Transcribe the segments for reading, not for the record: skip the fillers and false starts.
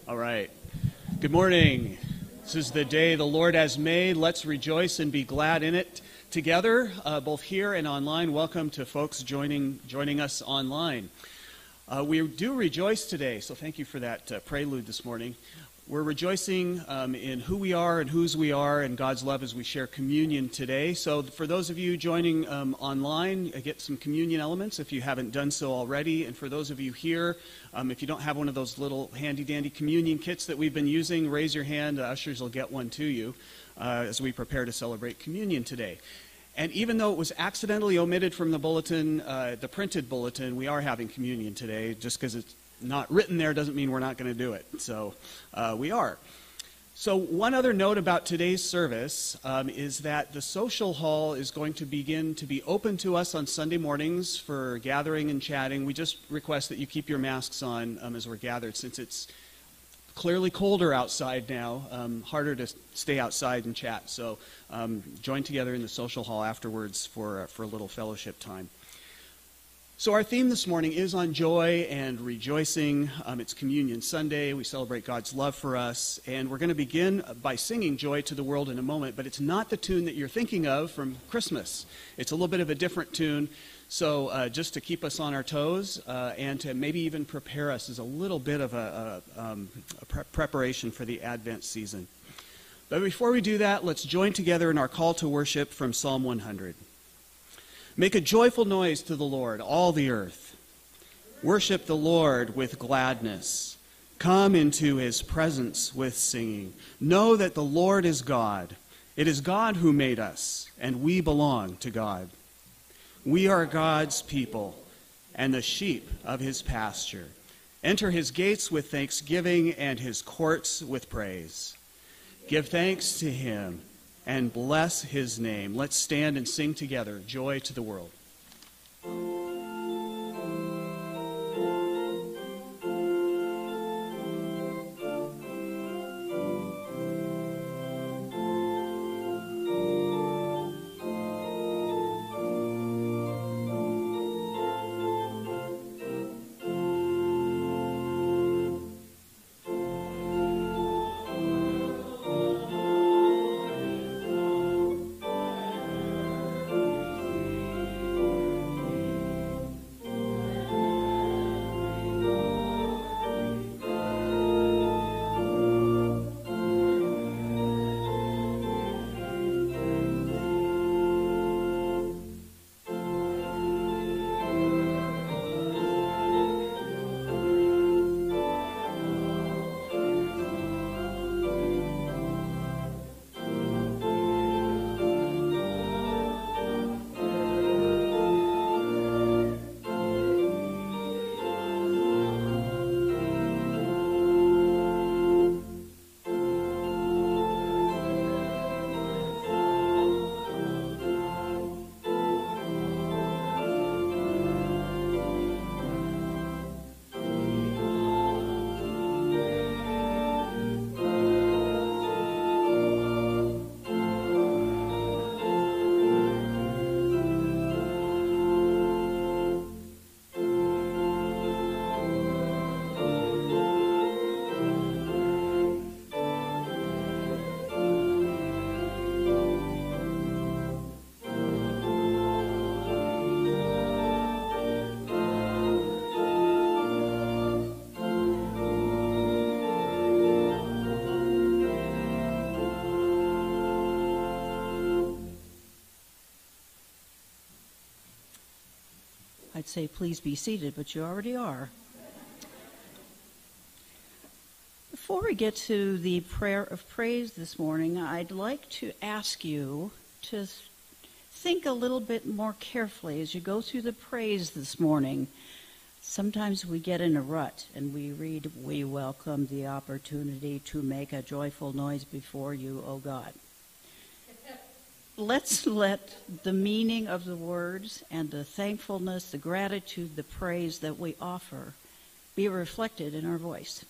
All right. Good morning. This is the day the Lord has made. Let's rejoice and be glad in it together, both here and online. Welcome to folks joining us online. We do rejoice today, so thank you for that prelude this morning. We're rejoicing in who we are and whose we are and God's love as we share communion today. So for those of you joining online, get some communion elements if you haven't done so already. And for those of you here, if you don't have one of those little handy-dandy communion kits that we've been using, raise your hand. The ushers will get one to you as we prepare to celebrate communion today. And even though it was accidentally omitted from the bulletin, the printed bulletin, we are having communion today. Just because it's not written there doesn't mean we're not going to do it. So we are. So one other note about today's service is that the social hall is going to begin to be open to us on Sunday mornings for gathering and chatting. We just request that you keep your masks on as we're gathered, since it's clearly colder outside now, harder to stay outside and chat. So join together in the social hall afterwards for a little fellowship time. So our theme this morning is on joy and rejoicing. It's Communion Sunday. We celebrate God's love for us. And we're going to begin by singing Joy to the World in a moment. But it's not the tune that you're thinking of from Christmas. It's a little bit of a different tune. So just to keep us on our toes and to maybe even prepare us as a little bit of a preparation for the Advent season. But before we do that, let's join together in our call to worship from Psalm 100. Make a joyful noise to the Lord, all the earth. Worship the Lord with gladness. Come into his presence with singing. Know that the Lord is God. It is God who made us, and we belong to God. We are God's people and the sheep of his pasture. Enter his gates with thanksgiving and his courts with praise. Give thanks to him and bless his name. Let's stand and sing together, Joy to the World. I'd say please be seated, but you already are. Before we get to the prayer of praise this morning, I'd like to ask you to think a little bit more carefully as you go through the praise this morning. Sometimes we get in a rut and we read, "We welcome the opportunity to make a joyful noise before you, O God." Let's let the meaning of the words and the thankfulness, the gratitude, the praise that we offer be reflected in our voice.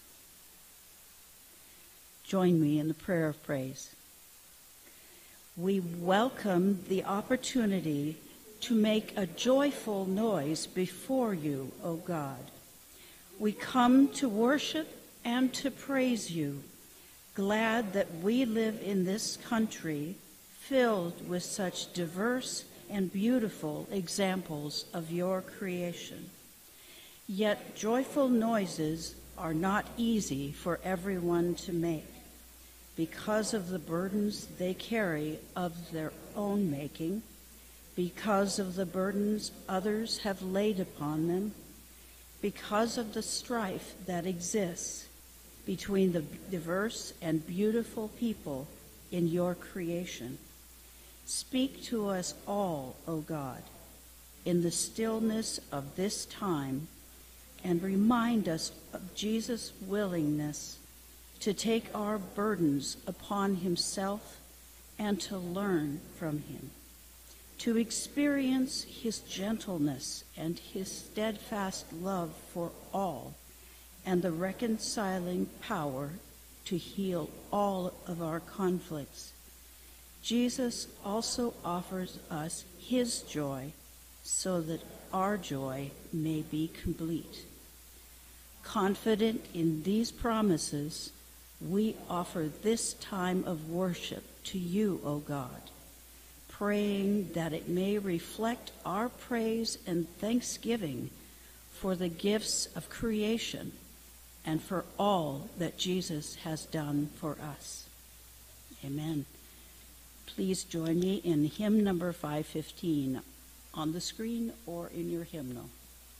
Join me in the prayer of praise. We welcome the opportunity to make a joyful noise before you, O God. We come to worship and to praise you, glad that we live in this country filled with such diverse and beautiful examples of your creation. Yet joyful noises are not easy for everyone to make because of the burdens they carry of their own making, because of the burdens others have laid upon them, because of the strife that exists between the diverse and beautiful people in your creation. Speak to us all, O God, in the stillness of this time, and remind us of Jesus' willingness to take our burdens upon himself and to learn from him, to experience his gentleness and his steadfast love for all, and the reconciling power to heal all of our conflicts. Jesus also offers us his joy so that our joy may be complete. Confident in these promises, we offer this time of worship to you, O God, praying that it may reflect our praise and thanksgiving for the gifts of creation and for all that Jesus has done for us. Amen. Please join me in hymn number 515 on the screen or in your hymnal.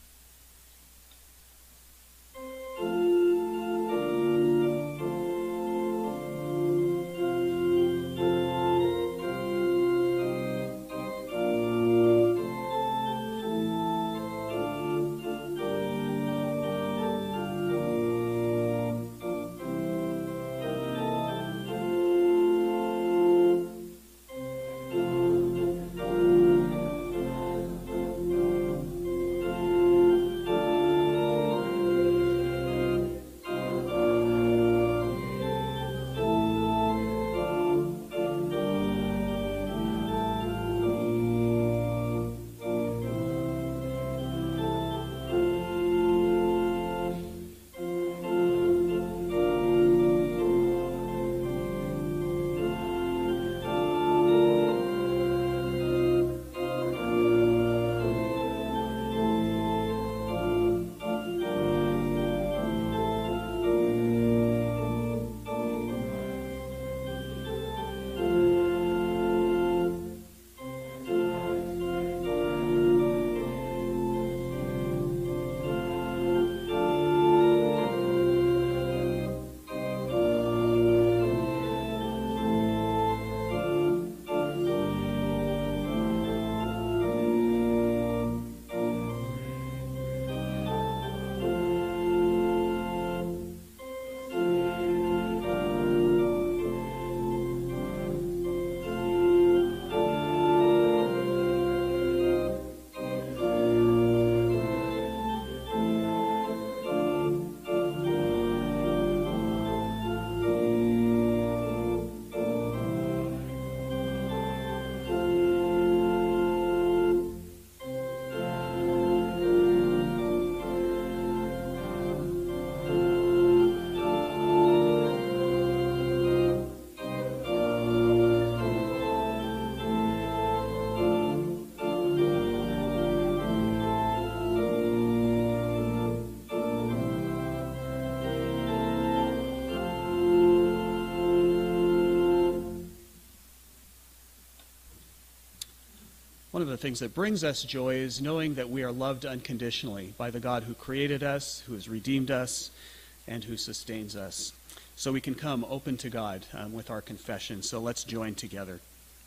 One of the things that brings us joy is knowing that we are loved unconditionally by the God who created us, who has redeemed us, and who sustains us. So we can come open to God with our confession. So let's join together.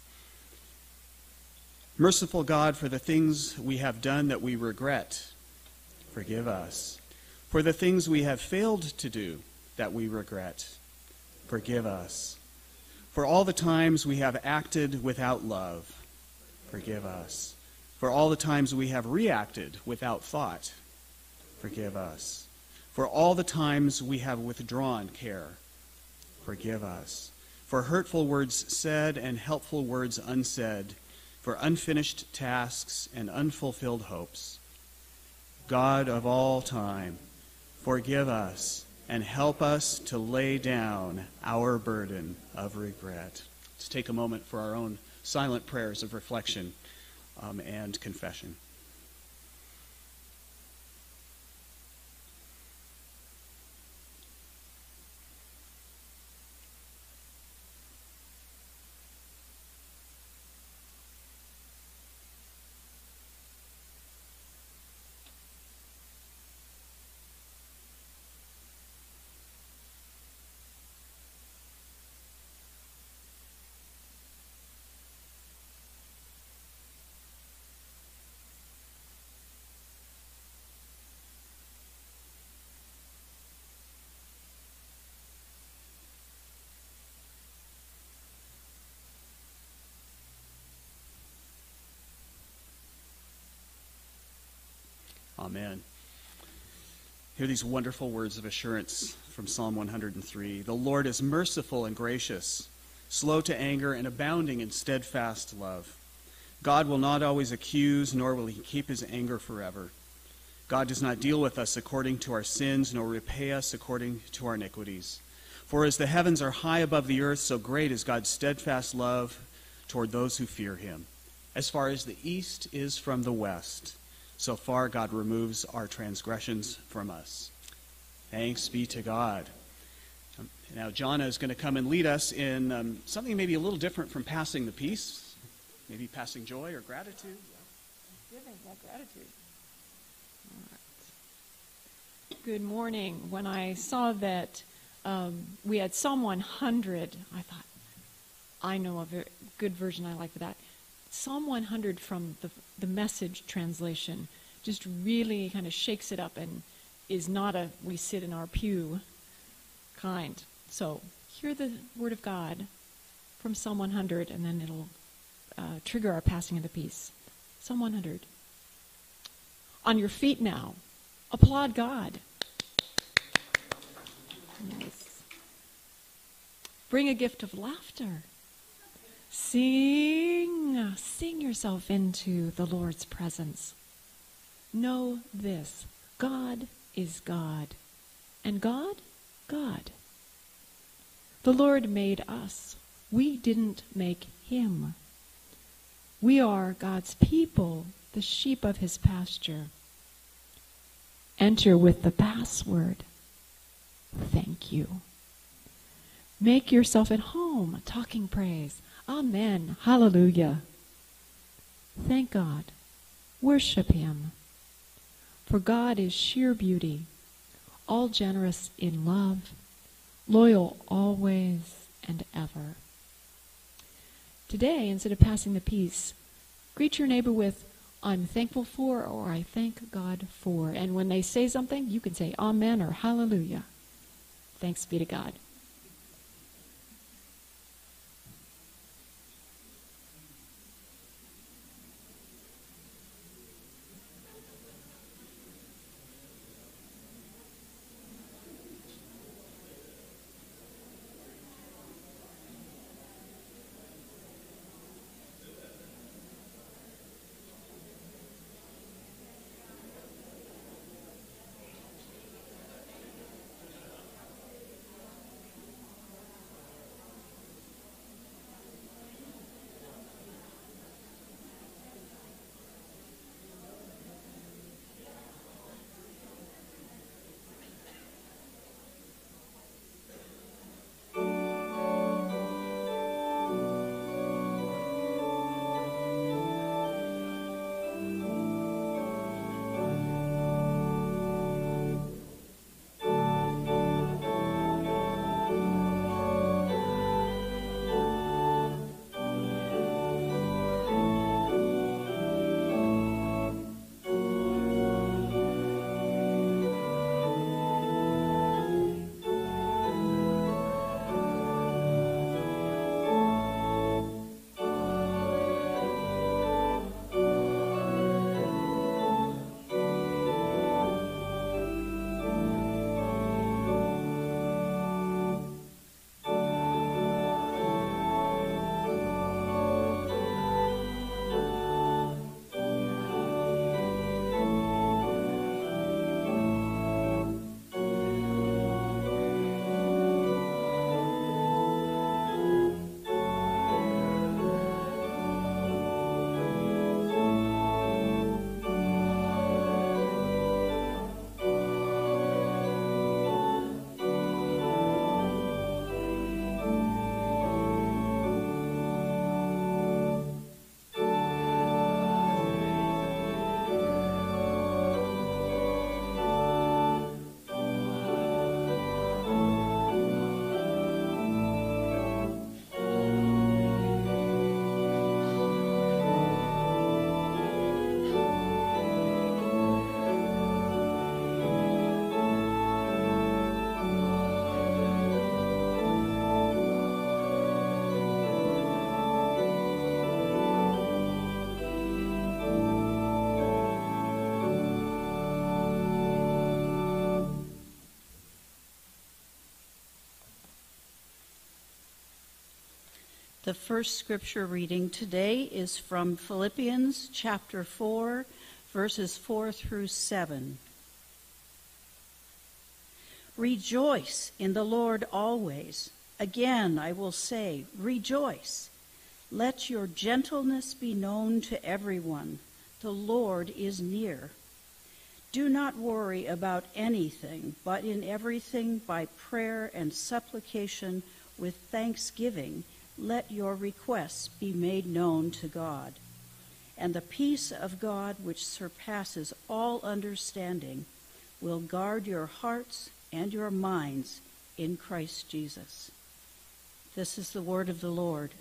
Merciful God, for the things we have done that we regret, forgive us. For the things we have failed to do that we regret, forgive us. For all the times we have acted without love, forgive us. For all the times we have reacted without thought, forgive us. For all the times we have withdrawn care, forgive us. For hurtful words said and helpful words unsaid, for unfinished tasks and unfulfilled hopes. God of all time, forgive us and help us to lay down our burden of regret. Let's take a moment for our own silent prayers of reflection and confession. Amen. Hear these wonderful words of assurance from Psalm 103. The Lord is merciful and gracious, slow to anger and abounding in steadfast love. God will not always accuse, nor will he keep his anger forever. God does not deal with us according to our sins, nor repay us according to our iniquities. For as the heavens are high above the earth, so great is God's steadfast love toward those who fear him. As far as the east is from the west, so far God removes our transgressions from us. Thanks be to God. Now Jonna is going to come and lead us in something maybe a little different from passing the peace, maybe passing joy or gratitude. Giving, yeah, gratitude. All right. Good morning. When I saw that we had Psalm 100, I thought, I know a very good version I like for that. Psalm 100 from the Message translation just really kind of shakes it up and is not a we sit in our pew kind. So hear the word of God from Psalm 100, and then it'll trigger our passing of the peace. Psalm 100. On your feet now, applaud God. Nice. Bring a gift of laughter. Sing yourself into the Lord's presence. Know this, God is God, and God, God. The Lord made us. We didn't make him. We are God's people, the sheep of his pasture. Enter with the password, thank you. Make yourself at home, talking praise. Amen. Hallelujah. Thank God. Worship him. For God is sheer beauty, all generous in love, loyal always and ever. Today, instead of passing the peace, greet your neighbor with, I'm thankful for, or I thank God for. And when they say something, you can say amen or hallelujah. Thanks be to God. The first scripture reading today is from Philippians chapter 4, verses 4 through 7. Rejoice in the Lord always. Again, I will say, rejoice. Let your gentleness be known to everyone. The Lord is near. Do not worry about anything, but in everything by prayer and supplication with thanksgiving, let your requests be made known to God. And the peace of God, which surpasses all understanding, will guard your hearts and your minds in Christ Jesus. This is the word of the Lord.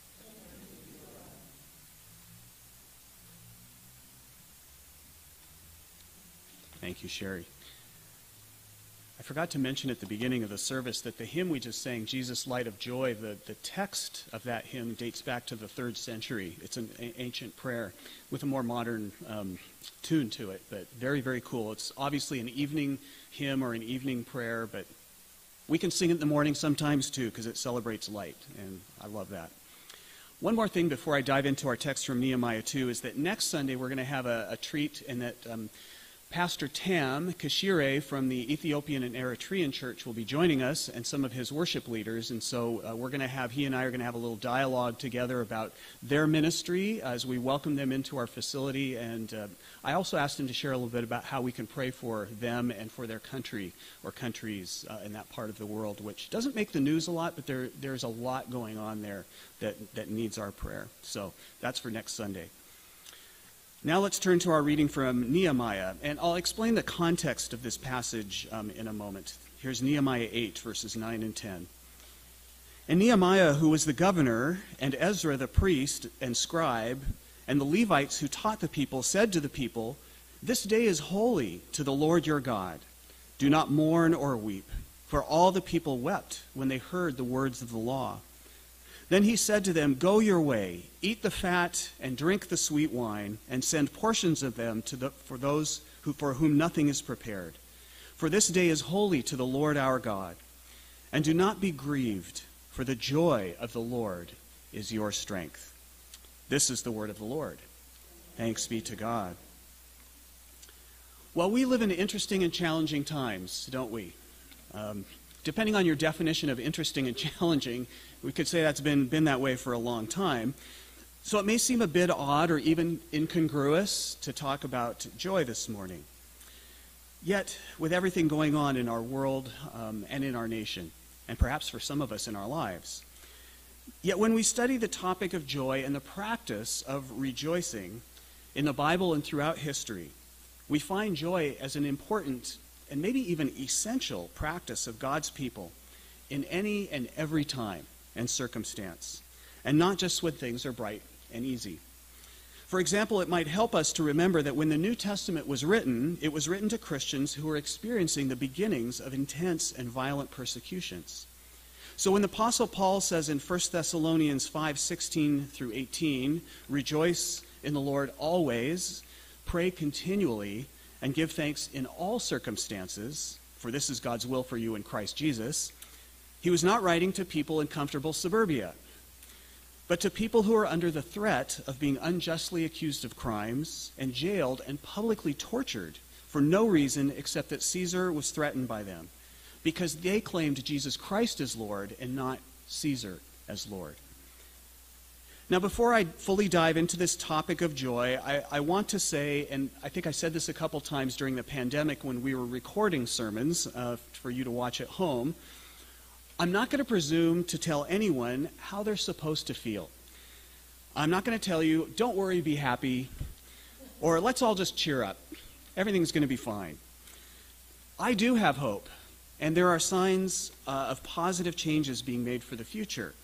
Thank you, Sherry. I forgot to mention at the beginning of the service that the hymn we just sang, Jesus, Light of Joy, the text of that hymn dates back to the 3rd century. It's an ancient prayer with a more modern tune to it, but very, very cool. It's obviously an evening hymn or an evening prayer, but we can sing it in the morning sometimes too because it celebrates light, and I love that. One more thing before I dive into our text from Nehemiah 2 is that next Sunday we're going to have a treat in that Pastor Tam Kashire from the Ethiopian and Eritrean church will be joining us and some of his worship leaders. And so he and I are going to have a little dialogue together about their ministry as we welcome them into our facility. And I also asked him to share a little bit about how we can pray for them and for their country or countries in that part of the world, which doesn't make the news a lot, but there's a lot going on there that needs our prayer. So that's for next Sunday. Now let's turn to our reading from Nehemiah, and I'll explain the context of this passage in a moment. Here's Nehemiah 8, verses 9 and 10. And Nehemiah, who was the governor, and Ezra the priest and scribe, and the Levites who taught the people, said to the people, "This day is holy to the Lord your God. Do not mourn or weep." For all the people wept when they heard the words of the law. Then he said to them, "Go your way, eat the fat and drink the sweet wine, and send portions of them for those for whom nothing is prepared. For this day is holy to the Lord our God. And do not be grieved, for the joy of the Lord is your strength." This is the word of the Lord. Thanks be to God. Well, we live in interesting and challenging times, don't we? Depending on your definition of interesting and challenging, we could say that's been that way for a long time. So it may seem a bit odd or even incongruous to talk about joy this morning. Yet, with everything going on in our world and in our nation, and perhaps for some of us in our lives, yet when we study the topic of joy and the practice of rejoicing in the Bible and throughout history, we find joy as an important and maybe even essential practice of God's people in any and every time and circumstance, and not just when things are bright and easy. For example, it might help us to remember that when the New Testament was written, it was written to Christians who were experiencing the beginnings of intense and violent persecutions. So when the Apostle Paul says in 1 Thessalonians 5:16 through 18, "Rejoice in the Lord always, pray continually, and give thanks in all circumstances, for this is God's will for you in Christ Jesus," he was not writing to people in comfortable suburbia, but to people who are under the threat of being unjustly accused of crimes and jailed and publicly tortured for no reason except that Caesar was threatened by them, because they claimed Jesus Christ as Lord and not Caesar as Lord. Now, before I fully dive into this topic of joy, I want to say, and I think I said this a couple times during the pandemic when we were recording sermons for you to watch at home, I'm not going to presume to tell anyone how they're supposed to feel. I'm not going to tell you, "Don't worry, be happy," or "Let's all just cheer up. Everything's going to be fine." I do have hope, and there are signs of positive changes being made for the future.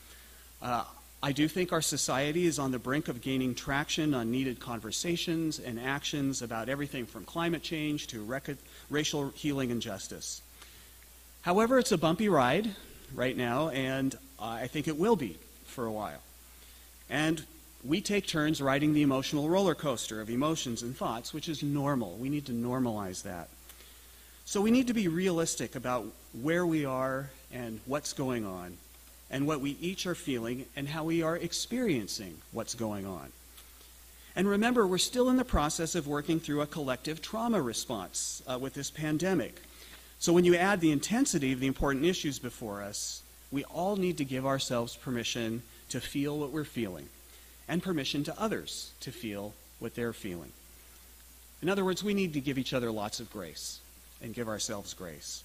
I do think our society is on the brink of gaining traction on needed conversations and actions about everything from climate change to racial healing and justice. However, it's a bumpy ride right now, and I think it will be for a while. And we take turns riding the emotional roller coaster of emotions and thoughts, which is normal. We need to normalize that. So we need to be realistic about where we are and what's going on. and what we each are feeling and how we are experiencing what's going on. And remember, we're still in the process of working through a collective trauma response with this pandemic. So when you add the intensity of the important issues before us, we all need to give ourselves permission to feel what we're feeling, and permission to others to feel what they're feeling. In other words, we need to give each other lots of grace and give ourselves grace.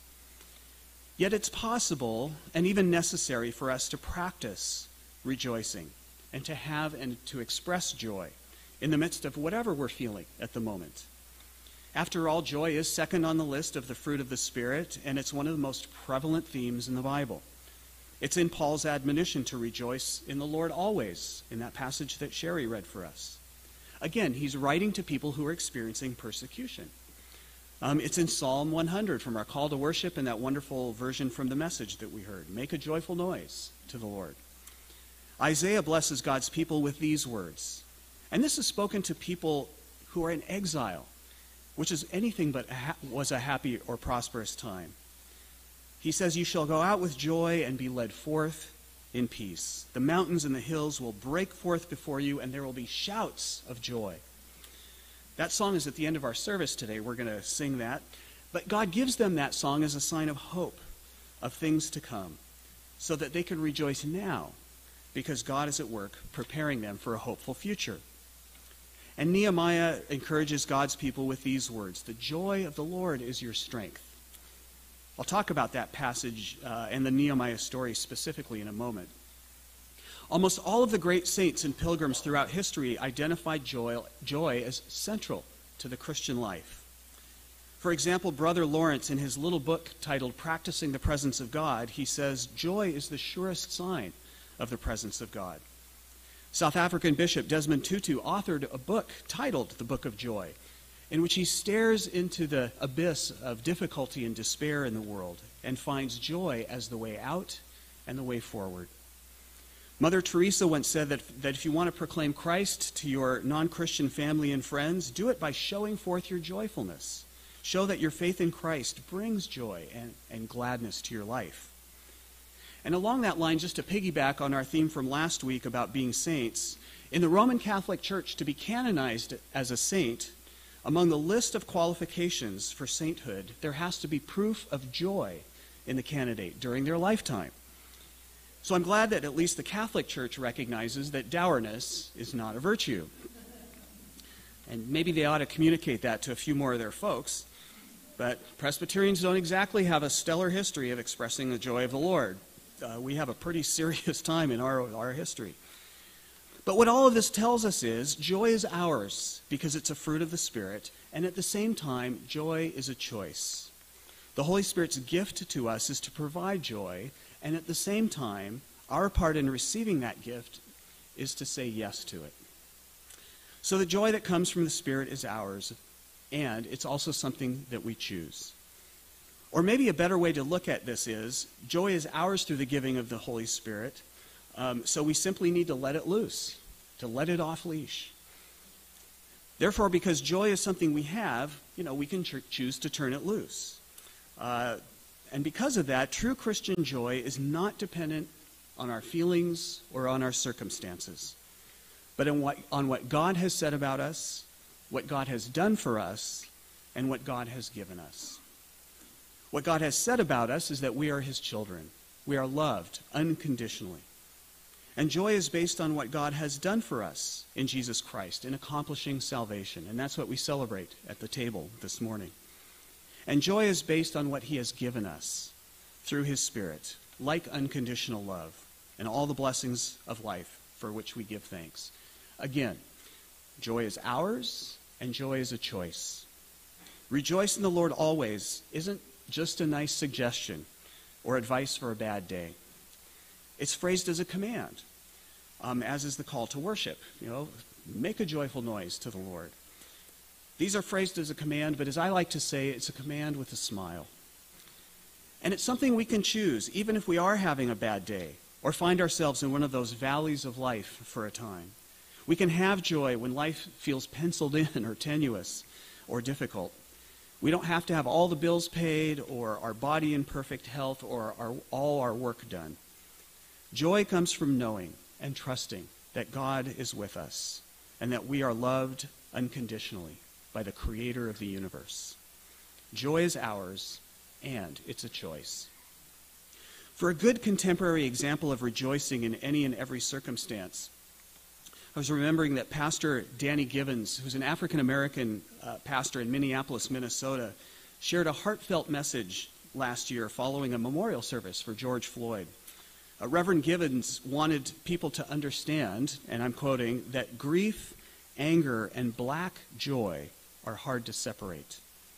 Yet it's possible and even necessary for us to practice rejoicing and to have and to express joy in the midst of whatever we're feeling at the moment. After all, joy is second on the list of the fruit of the Spirit, and it's one of the most prevalent themes in the Bible. It's in Paul's admonition to rejoice in the Lord always, in that passage that Sherry read for us. Again, he's writing to people who are experiencing persecution. It's in Psalm 100 from our call to worship and that wonderful version from the message that we heard. Make a joyful noise to the Lord. Isaiah blesses God's people with these words. And this is spoken to people who are in exile, which is anything but was a happy or prosperous time. He says, "You shall go out with joy and be led forth in peace. The mountains and the hills will break forth before you, and there will be shouts of joy." That song is at the end of our service today. We're going to sing that. But God gives them that song as a sign of hope, of things to come, so that they can rejoice now, because God is at work preparing them for a hopeful future. And Nehemiah encourages God's people with these words, "The joy of the Lord is your strength." I'll talk about that passage and the Nehemiah story specifically in a moment. Almost all of the great saints and pilgrims throughout history identified joy as central to the Christian life. For example, Brother Lawrence, in his little book titled Practicing the Presence of God, he says, "Joy is the surest sign of the presence of God." South African Bishop Desmond Tutu authored a book titled The Book of Joy, in which he stares into the abyss of difficulty and despair in the world and finds joy as the way out and the way forward. Mother Teresa once said that if you want to proclaim Christ to your non-Christian family and friends, do it by showing forth your joyfulness. Show that your faith in Christ brings joy and gladness to your life. And along that line, just to piggyback on our theme from last week about being saints, in the Roman Catholic Church, to be canonized as a saint, among the list of qualifications for sainthood, there has to be proof of joy in the candidate during their lifetime. So I'm glad that at least the Catholic Church recognizes that dourness is not a virtue. And maybe they ought to communicate that to a few more of their folks. But Presbyterians don't exactly have a stellar history of expressing the joy of the Lord. We have a pretty serious time in our history. But what all of this tells us is joy is ours because it's a fruit of the Spirit, and at the same time, joy is a choice. The Holy Spirit's gift to us is to provide joy, and at the same time, our part in receiving that gift is to say yes to it. So the joy that comes from the Spirit is ours, and it's also something that we choose. Or maybe a better way to look at this is, joy is ours through the giving of the Holy Spirit, so we simply need to let it loose, to let it off leash. Therefore, because joy is something we have, we can choose to turn it loose. And because of that, true Christian joy is not dependent on our feelings or on our circumstances, but on what God has said about us, what God has done for us, and what God has given us. What God has said about us is that we are His children. We are loved unconditionally. And joy is based on what God has done for us in Jesus Christ in accomplishing salvation. And that's what we celebrate at the table this morning. And joy is based on what He has given us through His Spirit, like unconditional love and all the blessings of life for which we give thanks. Again, joy is ours, and joy is a choice. Rejoice in the Lord always isn't just a nice suggestion or advice for a bad day. It's phrased as a command, as is the call to worship. Make a joyful noise to the Lord. These are phrased as a command, but as I like to say, it's a command with a smile. And it's something we can choose, even if we are having a bad day or find ourselves in one of those valleys of life for a time. We can have joy when life feels penciled in or tenuous or difficult. We don't have to have all the bills paid or our body in perfect health or all our work done. Joy comes from knowing and trusting that God is with us and that we are loved unconditionally by the Creator of the universe. Joy is ours, and it's a choice. For a good contemporary example of rejoicing in any and every circumstance, I was remembering that Pastor Danny Givens, who's an African-American pastor in Minneapolis, Minnesota, shared a heartfelt message last year following a memorial service for George Floyd. Reverend Givens wanted people to understand, and I'm quoting, that grief, anger, and black joy are hard to separate.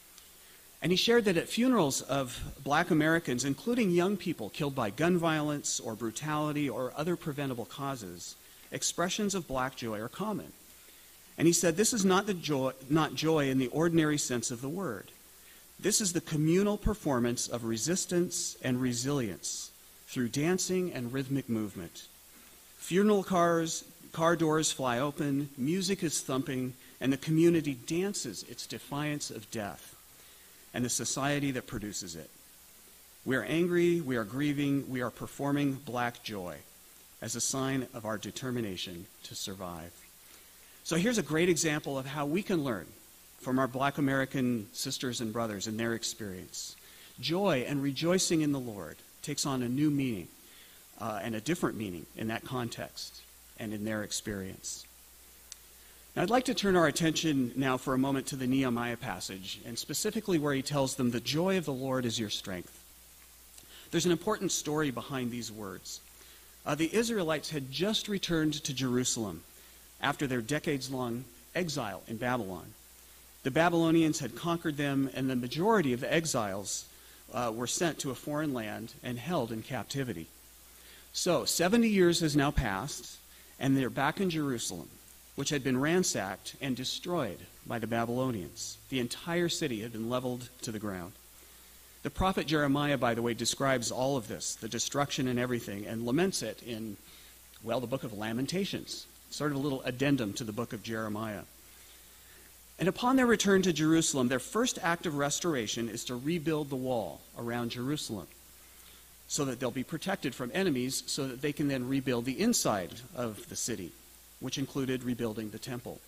And he shared that at funerals of black Americans, including young people killed by gun violence or brutality or other preventable causes, expressions of black joy are common. And he said this is not joy in the ordinary sense of the word. This is the communal performance of resistance and resilience through dancing and rhythmic movement. Funeral car doors fly open, music is thumping, and the community dances its defiance of death and the society that produces it. We are angry, we are grieving, we are performing black joy as a sign of our determination to survive. So here's a great example of how we can learn from our black American sisters and brothers and their experience. Joy and rejoicing in the Lord takes on a new meaning and a different meaning in that context and in their experience. Now, I'd like to turn our attention now for a moment to the Nehemiah passage, and specifically where he tells them, the joy of the Lord is your strength. There's an important story behind these words. The Israelites had just returned to Jerusalem after their decades-long exile in Babylon. The Babylonians had conquered them, and the majority of the exiles were sent to a foreign land and held in captivity. So 70 years has now passed, and they're back in Jerusalem, which had been ransacked and destroyed by the Babylonians. The entire city had been leveled to the ground. The prophet Jeremiah, by the way, describes all of this, the destruction and everything, and laments it in, well, the book of Lamentations, sort of a little addendum to the book of Jeremiah. And upon their return to Jerusalem, their first act of restoration is to rebuild the wall around Jerusalem so that they'll be protected from enemies, so that they can then rebuild the inside of the city, which included rebuilding the temple.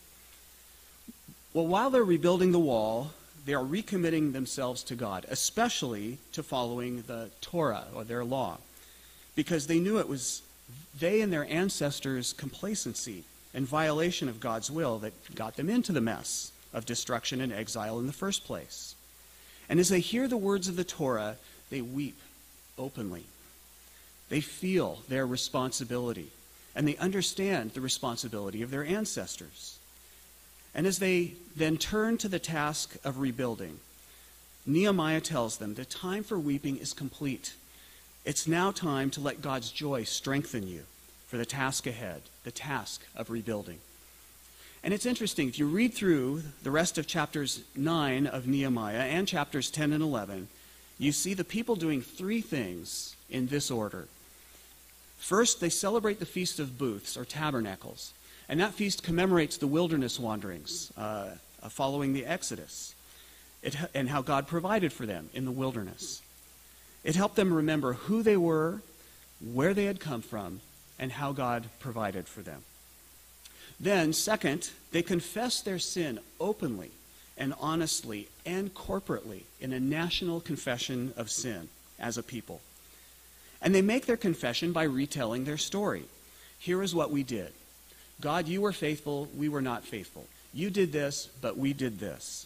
Well, while they're rebuilding the wall, they are recommitting themselves to God, especially to following the Torah, or their law, because they knew it was they and their ancestors' complacency and violation of God's will that got them into the mess of destruction and exile in the first place. And as they hear the words of the Torah, they weep openly. They feel their responsibility, and they understand the responsibility of their ancestors. And as they then turn to the task of rebuilding, Nehemiah tells them the time for weeping is complete. It's now time to let God's joy strengthen you for the task ahead, the task of rebuilding. And it's interesting, if you read through the rest of chapters 9 of Nehemiah and chapters 10 and 11, you see the people doing three things in this order. First, they celebrate the Feast of Booths, or Tabernacles. And that feast commemorates the wilderness wanderings following the Exodus and how God provided for them in the wilderness. It helped them remember who they were, where they had come from, and how God provided for them. Then, second, they confess their sin openly and honestly and corporately in a national confession of sin as a people. And they make their confession by retelling their story. Here is what we did. God, you were faithful, we were not faithful. You did this, but we did this.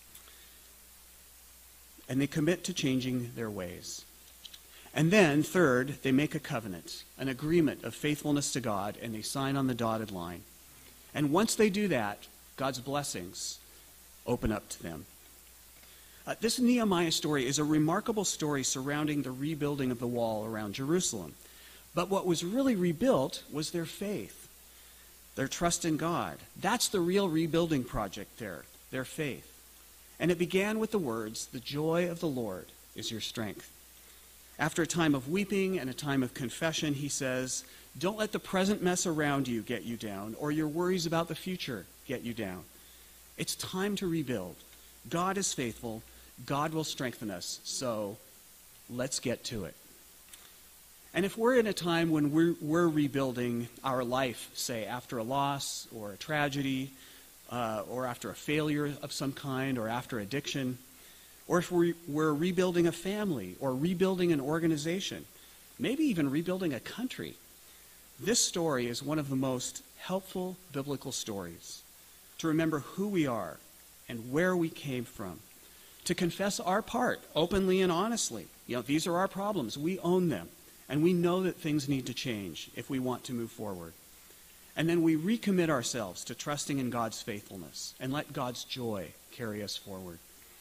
And they commit to changing their ways. And then, third, they make a covenant, an agreement of faithfulness to God, and they sign on the dotted line. And once they do that, God's blessings open up to them. This Nehemiah story is a remarkable story surrounding the rebuilding of the wall around Jerusalem. But what was really rebuilt was their faith, their trust in God. That's the real rebuilding project there, their faith. And it began with the words, "The joy of the Lord is your strength." After a time of weeping and a time of confession, he says, don't let the present mess around you get you down, or your worries about the future get you down. It's time to rebuild. God is faithful. God will strengthen us. So let's get to it. And if we're in a time when we're rebuilding our life, say after a loss or a tragedy, or after a failure of some kind, or after addiction, or if we're rebuilding a family or rebuilding an organization, maybe even rebuilding a country, this story is one of the most helpful biblical stories to remember who we are and where we came from, to confess our part openly and honestly. These are our problems. We own them. And we know that things need to change if we want to move forward. And then we recommit ourselves to trusting in God's faithfulness and let God's joy carry us forward.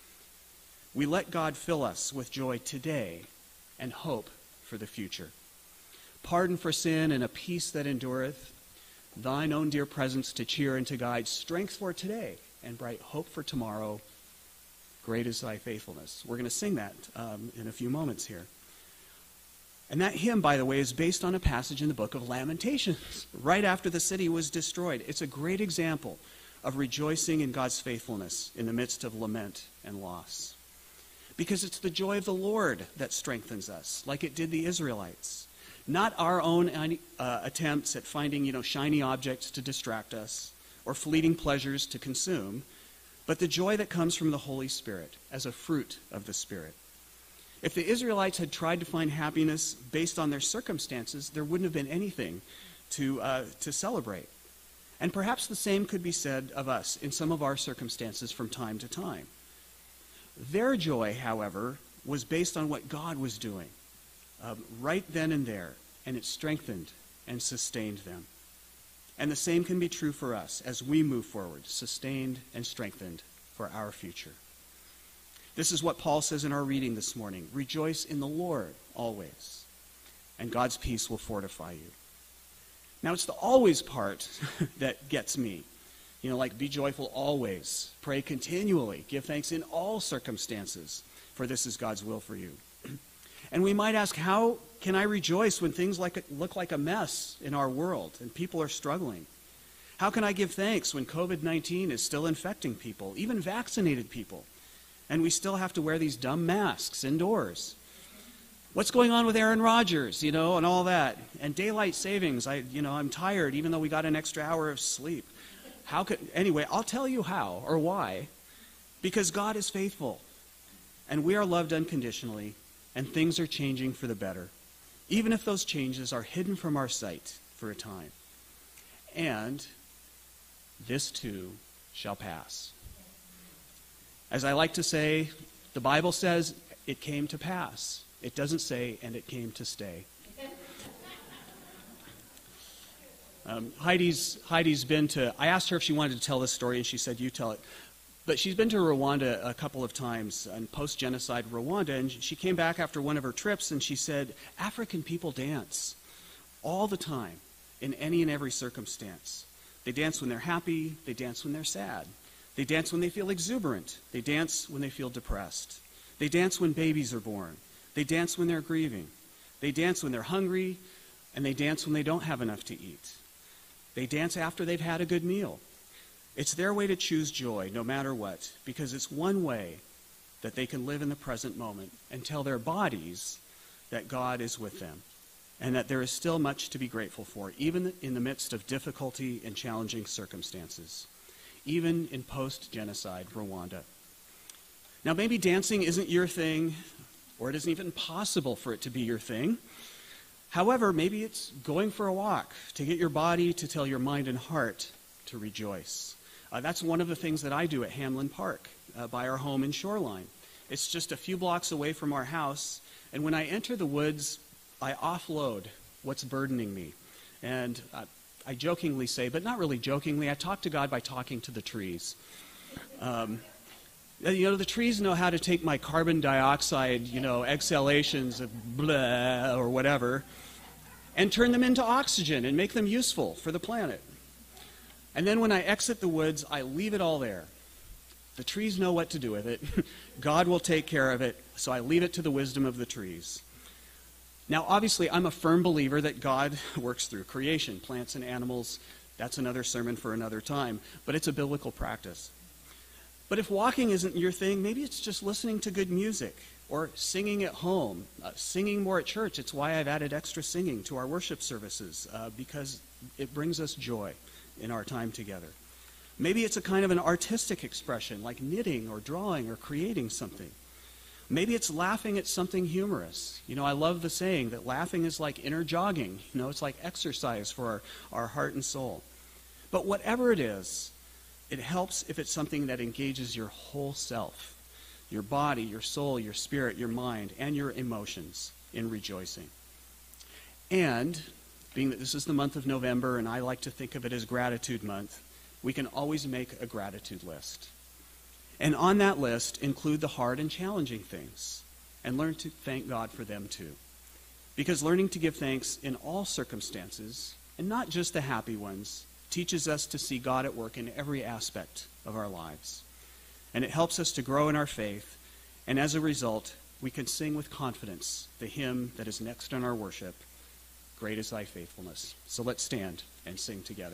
We let God fill us with joy today and hope for the future. Pardon for sin and a peace that endureth, thine own dear presence to cheer and to guide, strength for today and bright hope for tomorrow. Great is thy faithfulness. We're going to sing that in a few moments here. And that hymn, by the way, is based on a passage in the book of Lamentations, right after the city was destroyed. It's a great example of rejoicing in God's faithfulness in the midst of lament and loss. Because it's the joy of the Lord that strengthens us, like it did the Israelites. Not our own attempts at finding, shiny objects to distract us or fleeting pleasures to consume, but the joy that comes from the Holy Spirit as a fruit of the Spirit. If the Israelites had tried to find happiness based on their circumstances, there wouldn't have been anything to celebrate. And perhaps the same could be said of us in some of our circumstances from time to time. Their joy, however, was based on what God was doing right then and there, and it strengthened and sustained them. And the same can be true for us as we move forward, sustained and strengthened for our future. This is what Paul says in our reading this morning. Rejoice in the Lord always, and God's peace will fortify you. Now, it's the always part that gets me. Like be joyful always, pray continually, give thanks in all circumstances, for this is God's will for you. And we might ask, how can I rejoice when things look like a mess in our world and people are struggling? How can I give thanks when COVID-19 is still infecting people, even vaccinated people? And we still have to wear these dumb masks indoors. What's going on with Aaron Rodgers, and all that? And daylight savings, I'm tired even though we got an extra hour of sleep. Anyway, I'll tell you how or why. Because God is faithful. And we are loved unconditionally. And things are changing for the better. Even if those changes are hidden from our sight for a time. And this too shall pass. As I like to say, the Bible says it came to pass. It doesn't say, and it came to stay. Heidi's been to, I asked her if she wanted to tell this story, and she said, you tell it. But she's been to Rwanda a couple of times, in post-genocide Rwanda, and she came back after one of her trips, and she said, African people dance all the time, in any and every circumstance. They dance when they're happy, they dance when they're sad. They dance when they feel exuberant. They dance when they feel depressed. They dance when babies are born. They dance when they're grieving. They dance when they're hungry, and they dance when they don't have enough to eat. They dance after they've had a good meal. It's their way to choose joy, no matter what, because it's one way that they can live in the present moment and tell their bodies that God is with them and that there is still much to be grateful for, even in the midst of difficulty and challenging circumstances. Even in post-genocide Rwanda. Now, maybe dancing isn't your thing, or it isn't even possible for it to be your thing. However, maybe it's going for a walk to get your body to tell your mind and heart to rejoice. That's one of the things that I do at Hamlin Park, by our home in Shoreline. It's just a few blocks away from our house, and when I enter the woods, I offload what's burdening me. And I jokingly say, but not really jokingly, I talk to God by talking to the trees. The trees know how to take my carbon dioxide, exhalations of blah or whatever, and turn them into oxygen and make them useful for the planet. And then when I exit the woods, I leave it all there. The trees know what to do with it. God will take care of it, so I leave it to the wisdom of the trees. Now, obviously, I'm a firm believer that God works through creation, plants and animals. That's another sermon for another time, but it's a biblical practice. But if walking isn't your thing, maybe it's just listening to good music or singing at home, singing more at church. It's why I've added extra singing to our worship services, because it brings us joy in our time together. Maybe it's a kind of an artistic expression, like knitting or drawing or creating something. Maybe it's laughing at something humorous. I love the saying that laughing is like inner jogging. It's like exercise for our heart and soul. But whatever it is, it helps if it's something that engages your whole self, your body, your soul, your spirit, your mind, and your emotions in rejoicing. And, being that this is the month of November, and I like to think of it as Gratitude Month, we can always make a gratitude list. And on that list, include the hard and challenging things, and learn to thank God for them too. Because learning to give thanks in all circumstances, and not just the happy ones, teaches us to see God at work in every aspect of our lives. And it helps us to grow in our faith, and as a result, we can sing with confidence the hymn that is next in our worship, Great is Thy Faithfulness. So let's stand and sing together.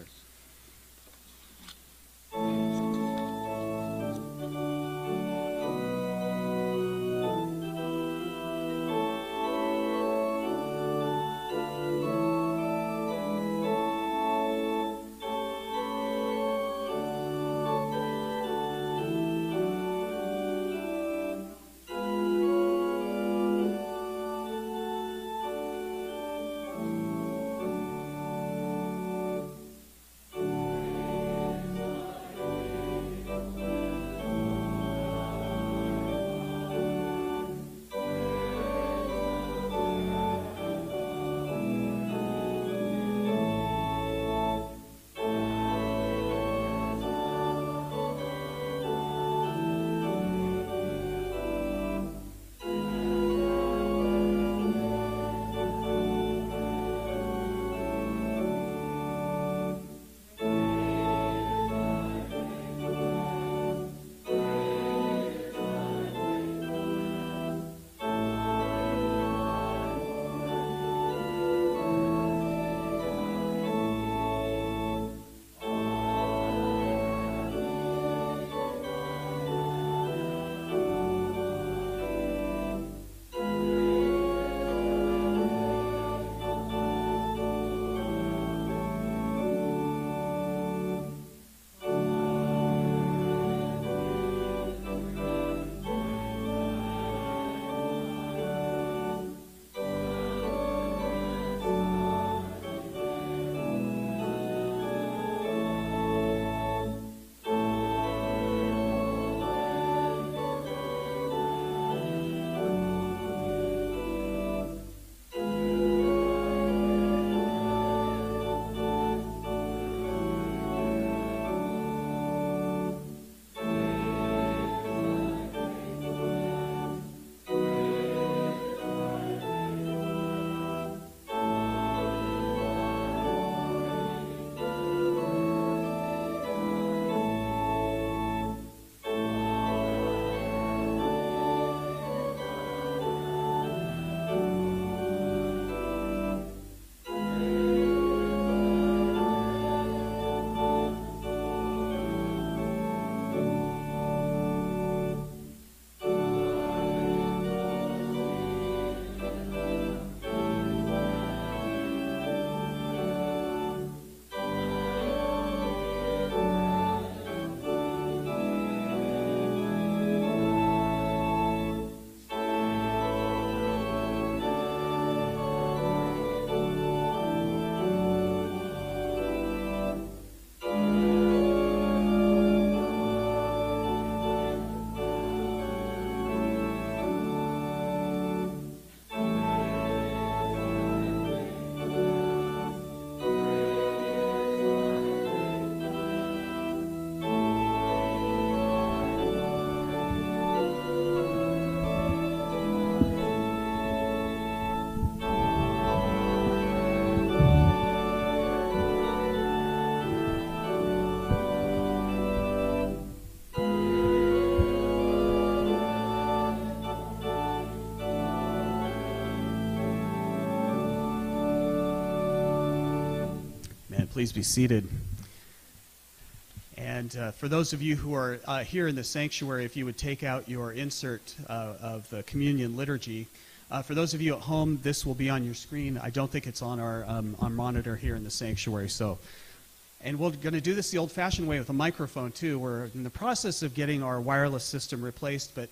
Please be seated. And And for those of you who are here in the sanctuary, if you would take out your insert of the communion liturgy. For those of you at home, this will be on your screen. I don't think it's on our monitor here in the sanctuary. And we're going to do this the old-fashioned way with a microphone, too. We're in the process of getting our wireless system replaced, but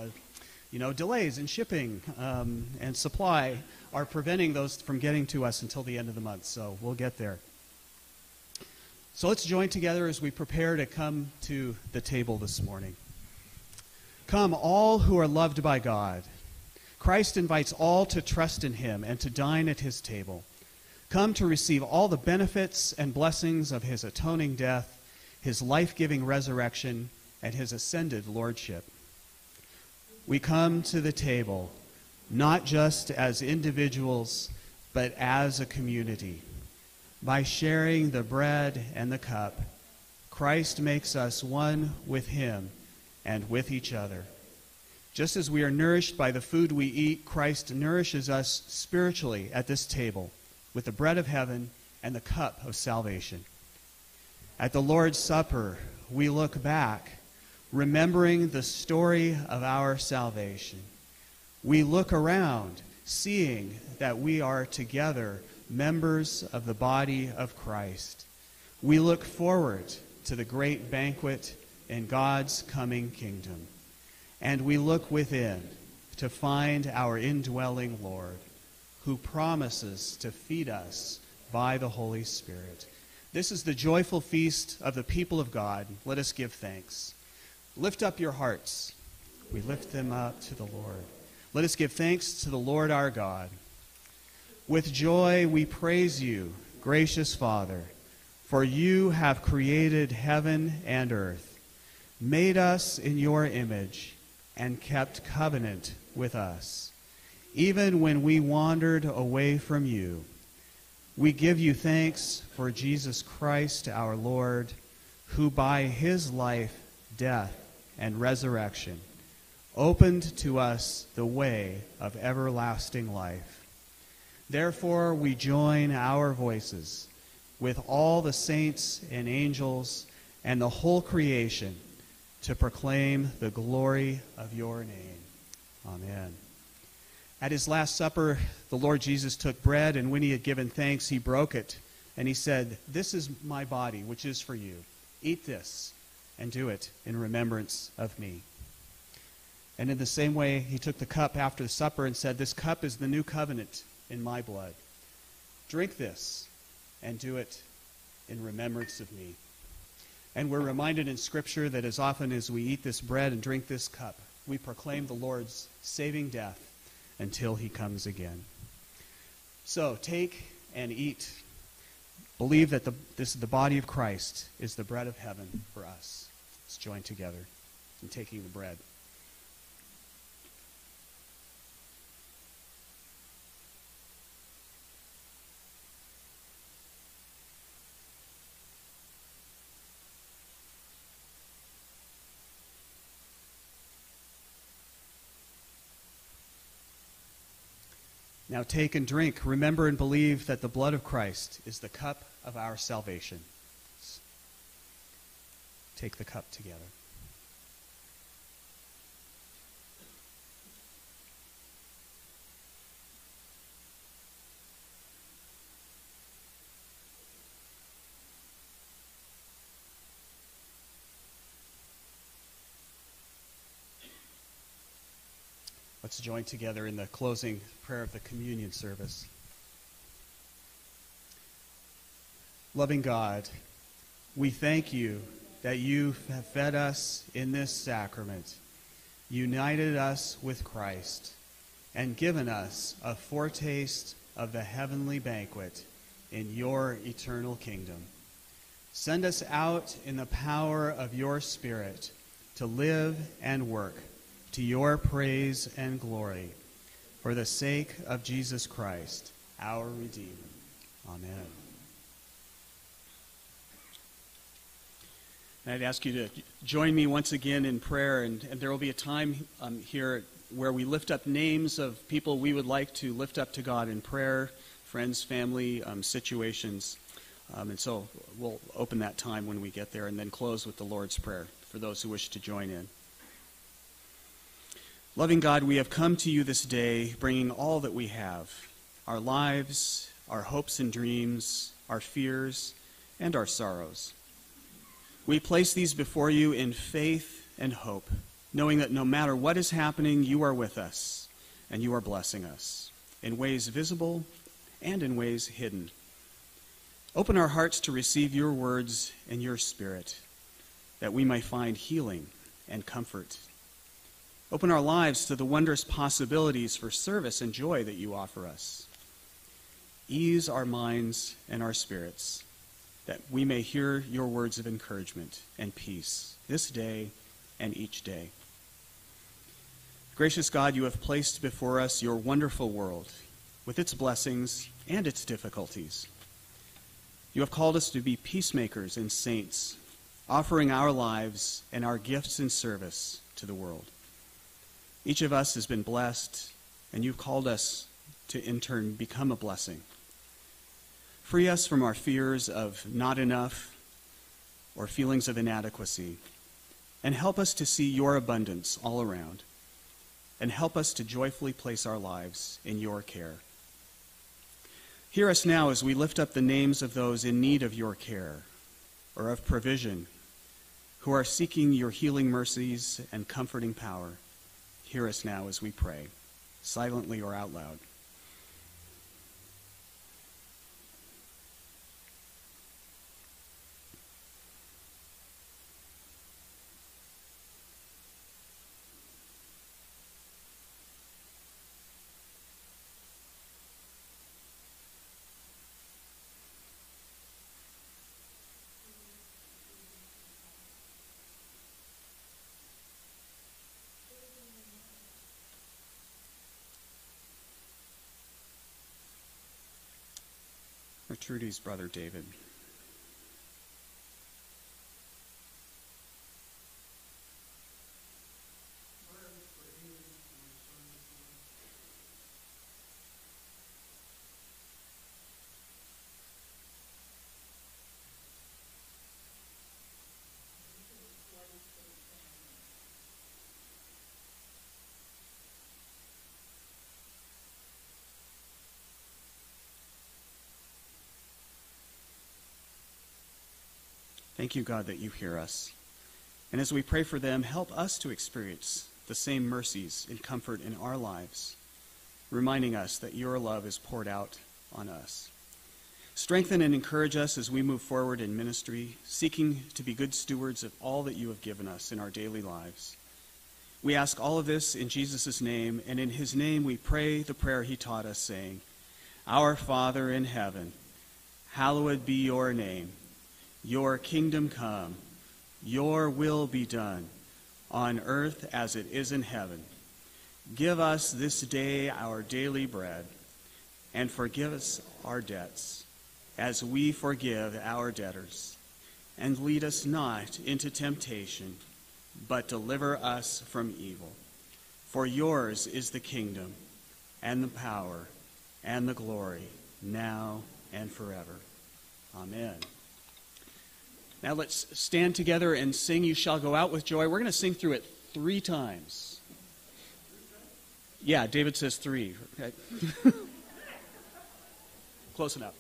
delays in shipping and supply are preventing those from getting to us until the end of the month. So we'll get there. So let's join together as we prepare to come to the table this morning. Come, all who are loved by God. Christ invites all to trust in him and to dine at his table. Come to receive all the benefits and blessings of his atoning death, his life-giving resurrection, and his ascended lordship. We come to the table not just as individuals, but as a community. By sharing the bread and the cup, Christ makes us one with him and with each other. Just as we are nourished by the food we eat, Christ nourishes us spiritually at this table with the bread of heaven and the cup of salvation. At the Lord's Supper, we look back, remembering the story of our salvation. We look around, seeing that we are together members of the body of Christ. We look forward to the great banquet in God's coming kingdom. And we look within to find our indwelling Lord, who promises to feed us by the Holy Spirit. This is the joyful feast of the people of God. Let us give thanks. Lift up your hearts. We lift them up to the Lord. Let us give thanks to the Lord our God. With joy we praise you, gracious Father, for you have created heaven and earth, made us in your image, and kept covenant with us. Even when we wandered away from you, we give you thanks for Jesus Christ our Lord, who by his life, death, and resurrection opened to us the way of everlasting life. Therefore, we join our voices with all the saints and angels and the whole creation to proclaim the glory of your name. Amen. At his Last Supper, the Lord Jesus took bread, and when he had given thanks, he broke it, and he said, "This is my body, which is for you. Eat this, and do it in remembrance of me." And in the same way, he took the cup after the supper and said, "This cup is the new covenant in my blood. Drink this, and do it in remembrance of me." And we're reminded in Scripture that as often as we eat this bread and drink this cup, we proclaim the Lord's saving death until he comes again. So take and eat. Believe that this is the body of Christ, is the bread of heaven for us. Let's join together in taking the bread. Now take and drink. Remember and believe that the blood of Christ is the cup of our salvation. Take the cup together. Let's join together in the closing prayer of the communion service. Loving God, we thank you that you have fed us in this sacrament, united us with Christ, and given us a foretaste of the heavenly banquet in your eternal kingdom. Send us out in the power of your Spirit to live and work to your praise and glory, for the sake of Jesus Christ, our Redeemer. Amen. And I'd ask you to join me once again in prayer, and there will be a time here where we lift up names of people we would like to lift up to God in prayer, friends, family, situations. And so we'll open that time when we get there and then close with the Lord's Prayer for those who wish to join in. Loving God, we have come to you this day bringing all that we have, our lives, our hopes and dreams, our fears, and our sorrows. We place these before you in faith and hope, knowing that no matter what is happening, you are with us and you are blessing us in ways visible and in ways hidden. Open our hearts to receive your words and your Spirit, that we may find healing and comfort. Open our lives to the wondrous possibilities for service and joy that you offer us. Ease our minds and our spirits, that we may hear your words of encouragement and peace this day and each day. Gracious God, you have placed before us your wonderful world with its blessings and its difficulties. You have called us to be peacemakers and saints, offering our lives and our gifts in service to the world. Each of us has been blessed, and you've called us to in turn become a blessing. Free us from our fears of not enough or feelings of inadequacy, and help us to see your abundance all around, and help us to joyfully place our lives in your care. Hear us now as we lift up the names of those in need of your care or of provision, who are seeking your healing mercies and comforting power. Hear us now as we pray, silently or out loud. For Trudy's brother David. Thank you, God, that you hear us. And as we pray for them, help us to experience the same mercies and comfort in our lives, reminding us that your love is poured out on us. Strengthen and encourage us as we move forward in ministry, seeking to be good stewards of all that you have given us in our daily lives. We ask all of this in Jesus' name, and in his name we pray the prayer he taught us, saying, Our Father in heaven, hallowed be your name. Your kingdom come, your will be done, on earth as it is in heaven. Give us this day our daily bread, and forgive us our debts, as we forgive our debtors. And lead us not into temptation, but deliver us from evil. For yours is the kingdom, and the power, and the glory, now and forever. Amen. Now let's stand together and sing You Shall Go Out with Joy. We're going to sing through it 3 times. Yeah, David says 3. Okay. Close enough.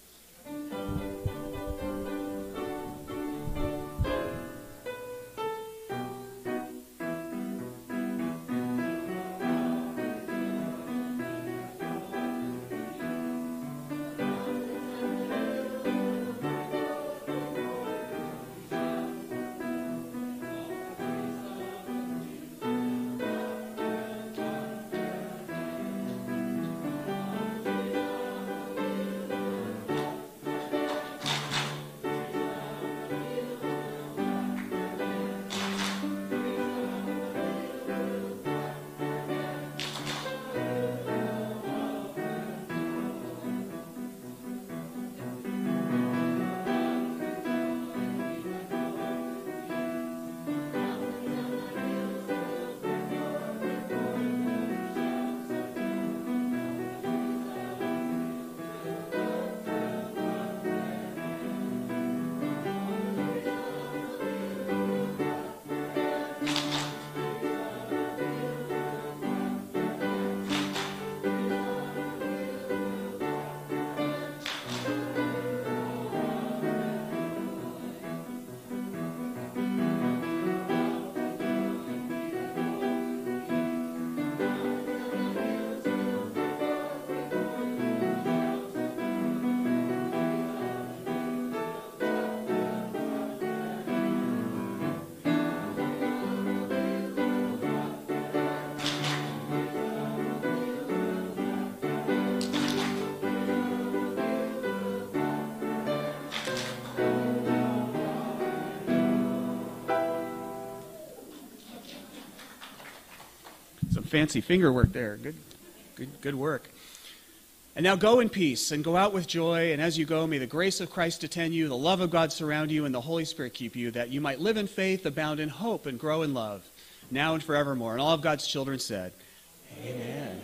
fancy finger work there. Good work. And now go in peace and go out with joy. And as you go, may the grace of Christ attend you, the love of God surround you, and the Holy Spirit keep you, that you might live in faith, abound in hope, and grow in love, now and forevermore. And all of God's children said, Amen.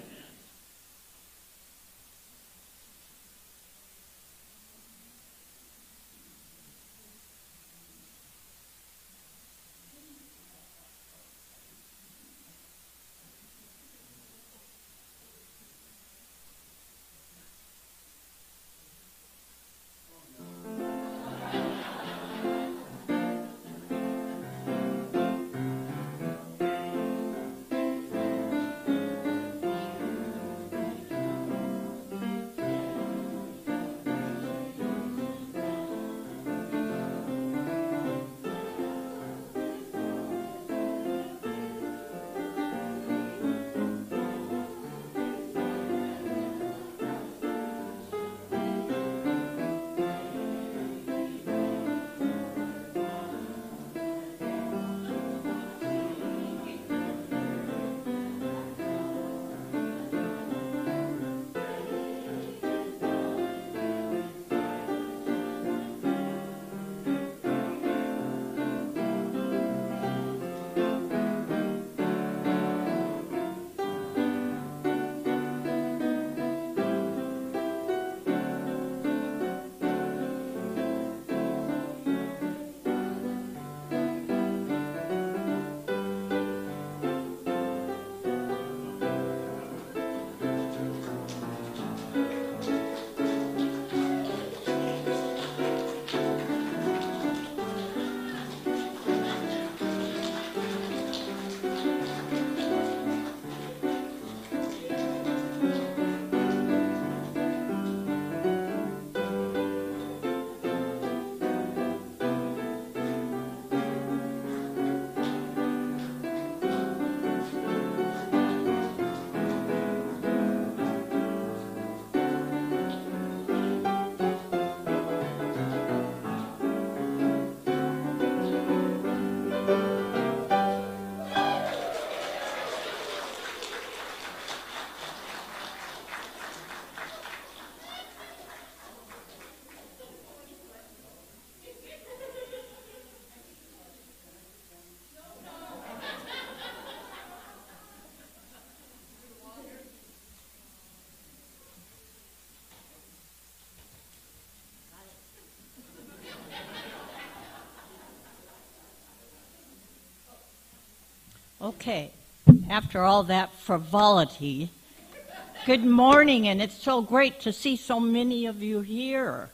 Okay, after all that frivolity, good morning, and it's so great to see so many of you here.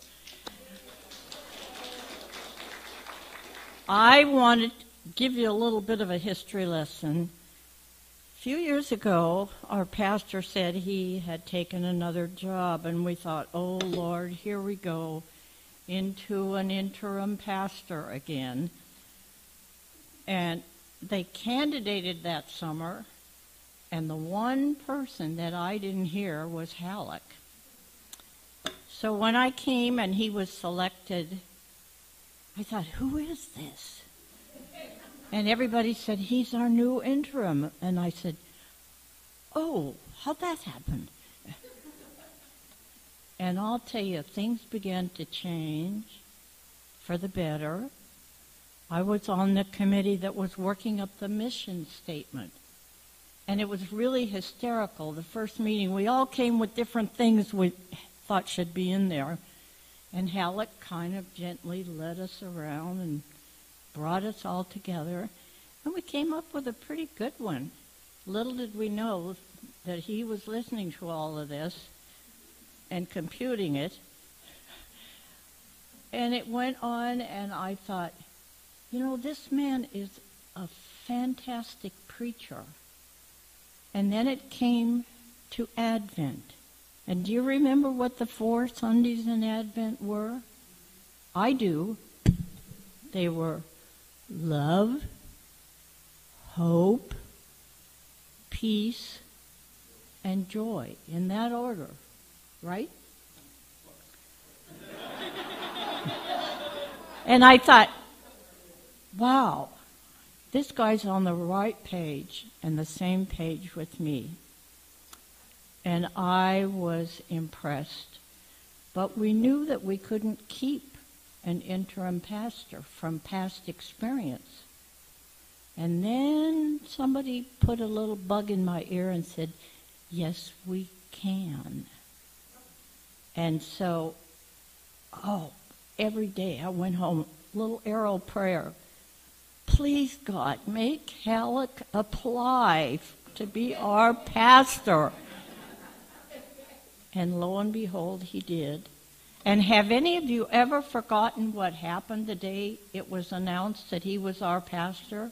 I wanted to give you a little bit of a history lesson. A few years ago, our pastor said he had taken another job, and we thought, oh, Lord, here we go into an interim pastor again. And they candidated that summer, and the one person that I didn't hear was Hallack. So when I came and he was selected, I thought, who is this? And everybody said, he's our new interim. And I said, oh, how'd that happen? And I'll tell you, things began to change for the better. I was on the committee that was working up the mission statement. And it was really hysterical. The first meeting, we all came with different things we thought should be in there. And Hallack kind of gently led us around and brought us all together. And we came up with a pretty good one. Little did we know that he was listening to all of this and computing it. And it went on, and I thought, you know, this man is a fantastic preacher. And then it came to Advent. And do you remember what the 4 Sundays in Advent were? I do. They were love, hope, peace, and joy, in that order, right? And I thought, wow, This guy's on the right page and the same page with me. And I was impressed. But we knew that we couldn't keep an interim pastor from past experience. And then somebody put a little bug in my ear and said, yes, we can. And so, every day I went home, little arrow prayer. Please, God, make Hallack apply to be our pastor. And lo and behold, he did. And have any of you ever forgotten what happened the day it was announced that he was our pastor?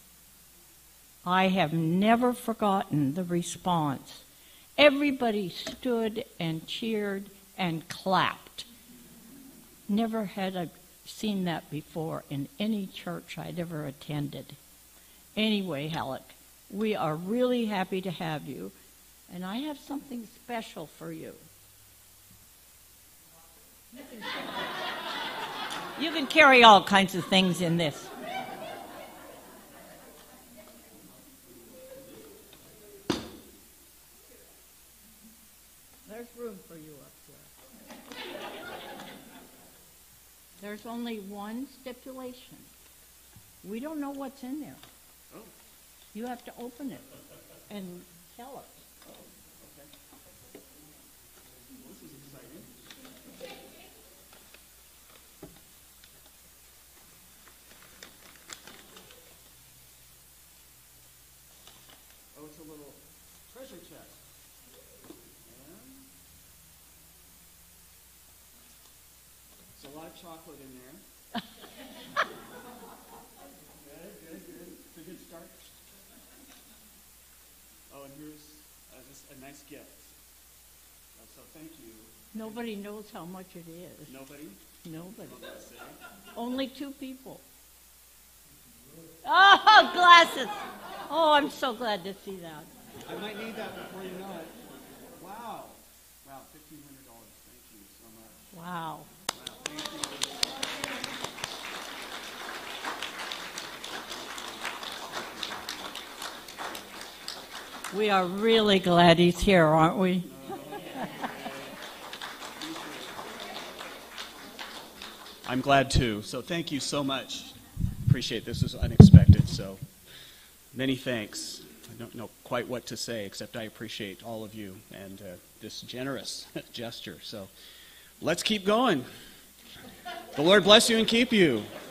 I have never forgotten the response. Everybody stood and cheered and clapped. Never had I seen that before in any church I'd ever attended. Anyway, Hallack, we are really happy to have you, and I have something special for you. You can carry all kinds of things in this. There's room for you up there. There's only one stipulation. We don't know what's in there. Oh. You have to open it and tell us. Oh, okay. Well, this is exciting. Oh, it's a little treasure chest. There's a lot of chocolate in there. Good. It's a good start. Oh, and here's just a nice gift. So thank you. Nobody knows how much it is. Nobody? Nobody. Oh, that's it. Only 2 people. Oh, glasses. Oh, I'm so glad to see that. I might need that before you know it. Wow. Wow, $1,500. Thank you so much. Wow. Wow, thank you. We are really glad he's here, aren't we? I'm glad too. So thank you so much. Appreciate it. This was unexpected. So many thanks. I don't know quite what to say, except I appreciate all of you and this generous gesture. So let's keep going. The Lord bless you and keep you.